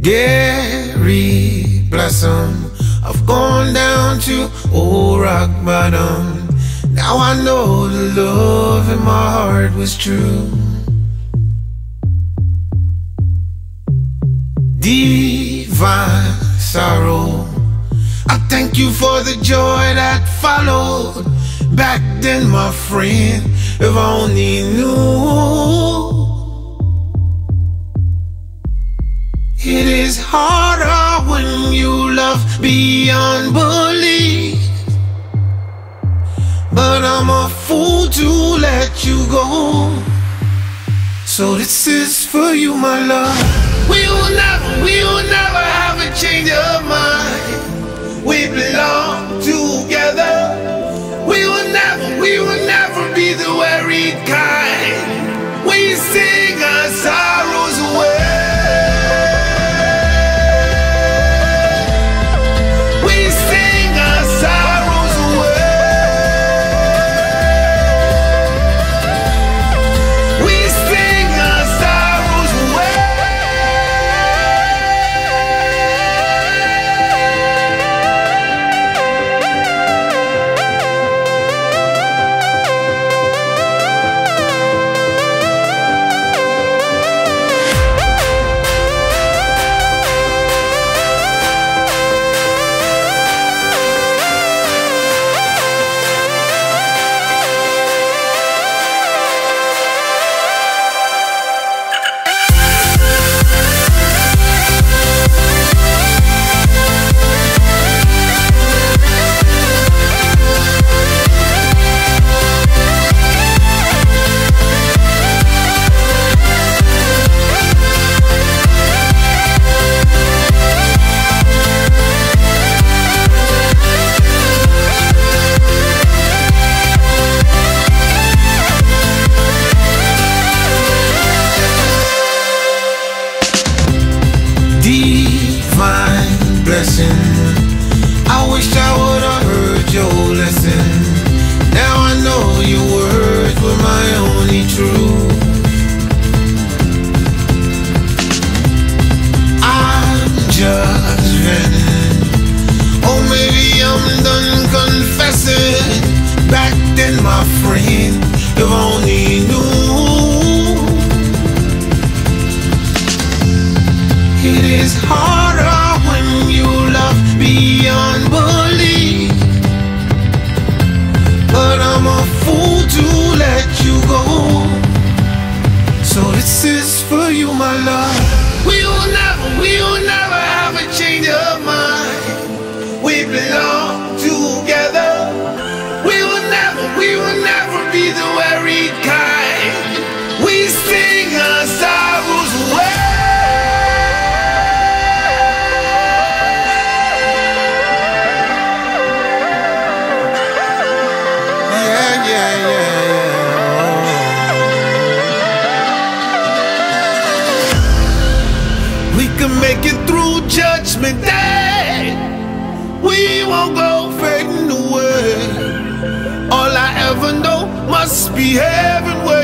Gary, bless 'em, I've gone down to old rock bottom. Now I know the love in my heart was true. Divine sorrow, I thank you for the joy that followed. Back then, my friend, if I only knew. It is harder when you love beyond belief, but I'm a fool to let you go. So this is for you, my love. We will never have a change of mind. We belong together. We will never be the worried kind. We sing our sorrows away. I wish I would've heard your lesson. Now I know your words were my only truth. I'm just venting, or maybe I'm done confessing. Back then, my friend, if only knew. It is harder when you love beyond belief, but I'm a fool to let you go. So this is for you, my love. We will never have a change of mind. We belong together. We will never be the worried kind. We sing our sorrows away. Make it through Judgment Day. We won't go fading away. All I ever know must be heaven.